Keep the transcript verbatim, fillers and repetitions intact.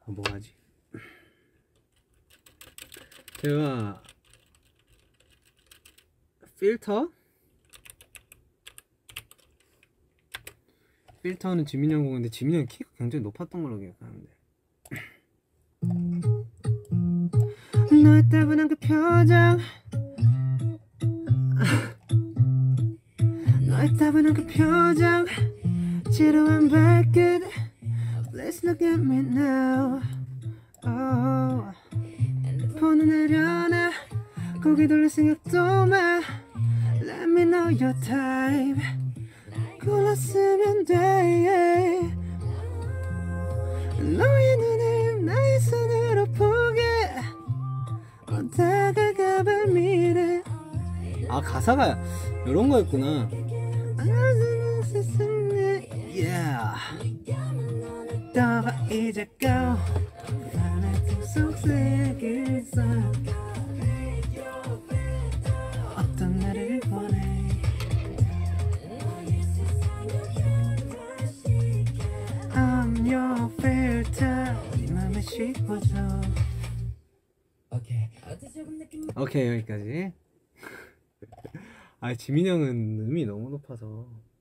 아, 뭐 하지? 제가 필터? 필터는 지민이 형 공인데 지민이 형 키가 굉장히 높았던 걸로 기억하는데. 너의 따분한 그 표정 너의 따분한 그 표정 지루한 발끝 Let's look at me now oh. 폰을 내려놔 고개 돌릴 생각도 마 Let me know your type 골랐으면 돼 너의 눈을 나의 손으로 보게 어, 다가가봐 미래. 아 가사가 이런 거였구나. Yeah. 너가 이제 go 하나 속삭일 수 어떤 나를 원해 I'm your filter 네 맘에 씹어줘. 오케이 여기까지. 아 지민이 형은 음이 너무 높아서